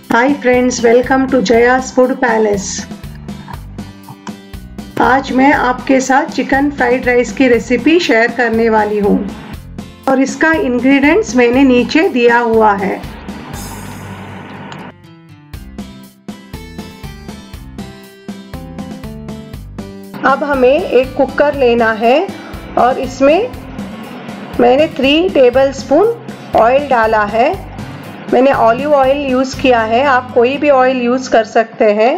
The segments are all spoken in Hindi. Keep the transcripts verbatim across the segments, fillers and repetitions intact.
Hi friends, welcome to Jaya's food palace. आज मैं आपके साथ चिकन फ्राइड राइस की रेसिपी शेयर करने वाली हूँ और इसका इंग्रेडिएंट्स मैंने नीचे दिया हुआ है। अब हमें एक कुकर लेना है और इसमें मैंने थ्री टेबलस्पून ऑयल डाला है। मैंने ऑलिव ऑयल यूज़ किया है, आप कोई भी ऑयल यूज़ कर सकते हैं।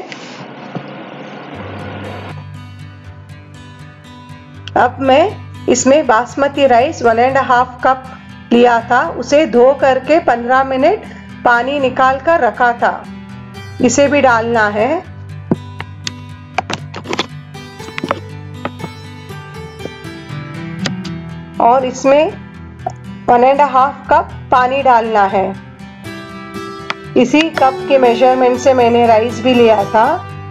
अब मैं इसमें basmati rice one and half cup लिया था, उसे धो करके पंद्रह मिनट पानी निकाल कर रखा था, इसे भी डालना है। और इसमें वन एंड हाफ कप पानी डालना है। इसी कप के मेजरमेंट से मैंने राइस भी लिया था।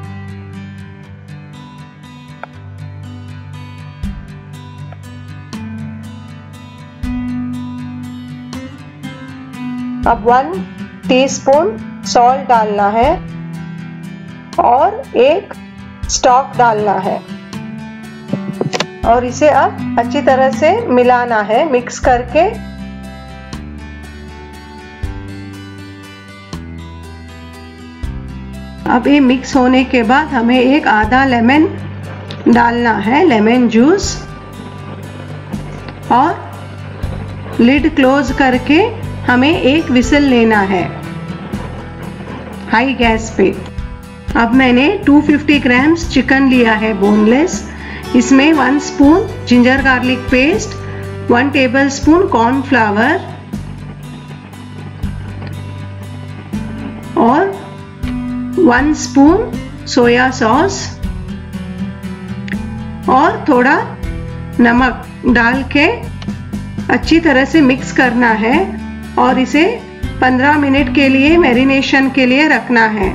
अब वन टीस्पून सॉल्ट डालना है और एक स्टॉक डालना है और इसे अब अच्छी तरह से मिलाना है, मिक्स करके। अब ये मिक्स होने के बाद हमें एक आधा लेमन डालना है, लेमन जूस, और लिड क्लोज करके हमें एक विसल लेना है हाई गैस पे। अब मैंने दो सौ पचास ग्राम्स चिकन लिया है बोनलेस। इसमें one spoon ginger garlic paste, one tablespoon cornflour और वन स्पून सोया सॉस और थोड़ा नमक डाल के अच्छी तरह से मिक्स करना है और इसे पंद्रह मिनट के लिए मैरिनेशन के लिए रखना है।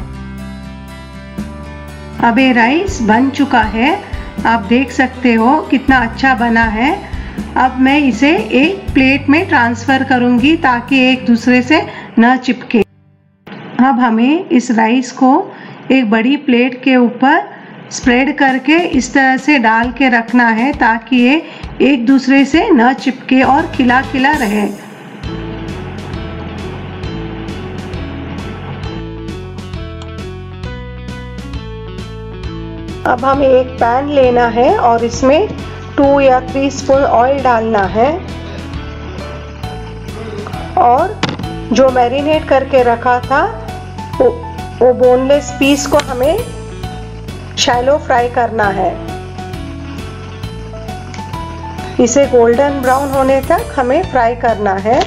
अब ये राइस बन चुका है, आप देख सकते हो कितना अच्छा बना है। अब मैं इसे एक प्लेट में ट्रांसफ़र करूंगी ताकि एक दूसरे से न चिपके। अब हमें इस राइस को एक बड़ी प्लेट के ऊपर स्प्रेड करके इस तरह से डाल के रखना है ताकि ये एक दूसरे से न चिपके और खिला खिला रहे। अब हमें एक पैन लेना है और इसमें टू या थ्री स्पून ऑयल डालना है और जो मैरिनेट करके रखा था वो, वो बोनलेस पीस को हमें शैलो फ्राई करना है। इसे गोल्डन ब्राउन होने तक हमें फ्राई करना है।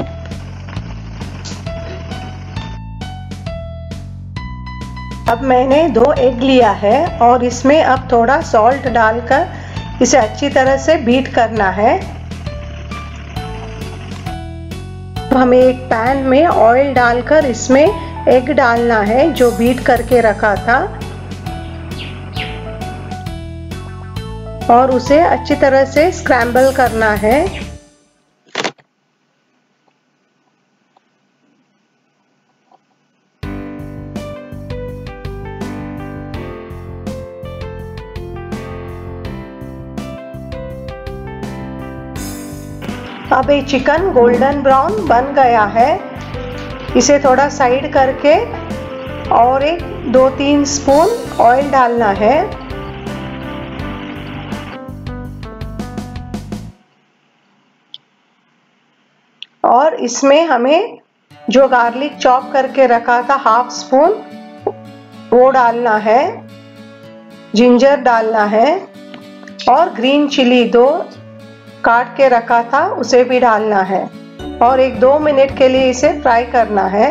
अब मैंने दो एग लिया है और इसमें अब थोड़ा सॉल्ट डालकर इसे अच्छी तरह से बीट करना है। हमें एक पैन में ऑयल डालकर इसमें एग डालना है जो बीट करके रखा था और उसे अच्छी तरह से स्क्रैम्बल करना है। अब ये चिकन गोल्डन ब्राउन बन गया है, इसे थोड़ा साइड करके और एक दो तीन स्पून ऑयल डालना है और इसमें हमें जो गार्लिक चॉप करके रखा था हाफ स्पून वो डालना है, जिंजर डालना है और ग्रीन चिली दो काट के रखा था उसे भी डालना है और एक दो मिनट के लिए इसे फ्राई करना है।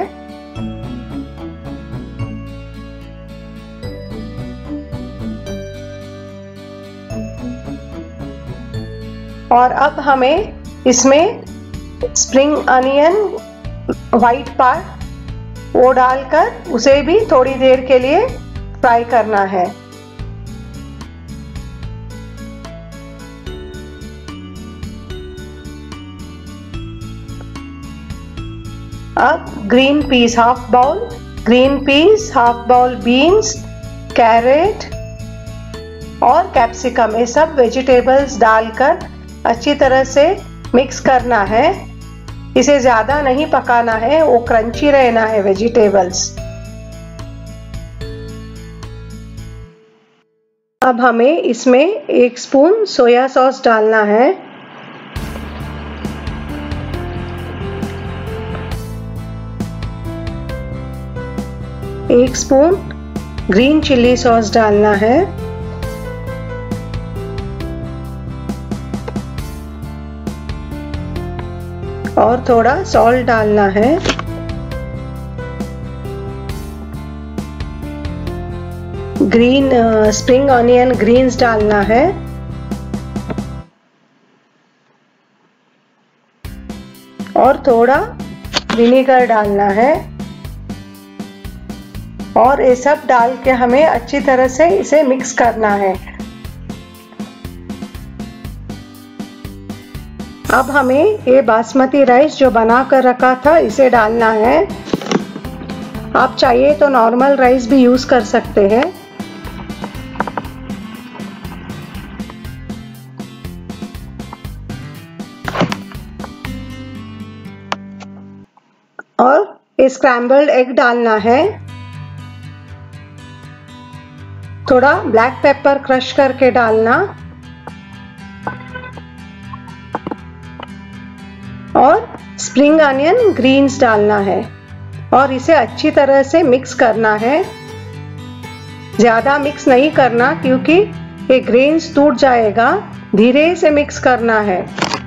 और अब हमें इसमें स्प्रिंग अनियन वाइट पार्ट वो डालकर उसे भी थोड़ी देर के लिए फ्राई करना है। अब green peas half bowl green peas, half bowl beans, carrot और कैप्सिकम, ये सब वेजिटेबल्स डालकर अच्छी तरह से मिक्स करना है। इसे ज़्यादा नहीं पकाना है, वो क्रंची रहना है वेजिटेबल्स। अब हमें इसमें एक स्पून सोया सॉस डालना है। एक स्पून ग्रीन चिली सॉस डालना है। और थोड़ा सॉल्ट डालना है। ग्रीन स्प्रिंग ऑनियन ग्रीन्स डालना है। और थोड़ा विनेगर डालना है। और ये सब डाल के हमें अच्छी तरह से इसे मिक्स करना है। अब हमें ये बासमती राइस जो बना कर रखा था इसे डालना है। आप चाहिए तो नॉर्मल राइस भी यूज कर सकते हैं। और ये स्क्रैम्बल्ड एग डालना है। थोड़ा ब्लैक पेपर क्रश करके डालना। और स्प्रिंग अनियन ग्रीन्स डालना है और इसे अच्छी तरह से मिक्स करना है। ज्यादा मिक्स नहीं करना क्योंकि ये ग्रेन्स टूट जाएगा, धीरे से मिक्स करना है।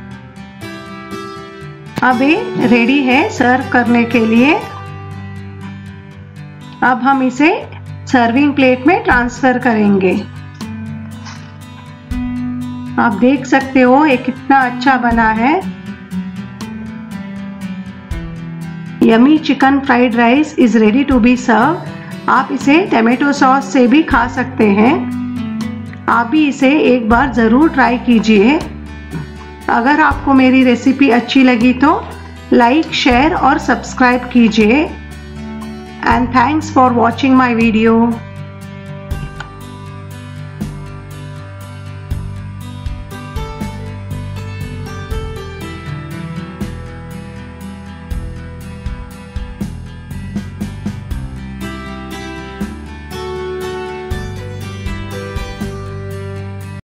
अब ये रेडी है सर्व करने के लिए। अब हम इसे सर्विंग प्लेट में ट्रांसफर करेंगे। आप देख सकते हो ये कितना अच्छा बना है। Yummy chicken fried rice is ready to be serve. आप इसे टमाटो सॉस से भी खा सकते हैं। आप भी इसे एक बार ज़रूर ट्राई कीजिए। अगर आपको मेरी रेसिपी अच्छी लगी तो लाइक, शेयर और सब्सक्राइब कीजिए। And thanks for watching my video.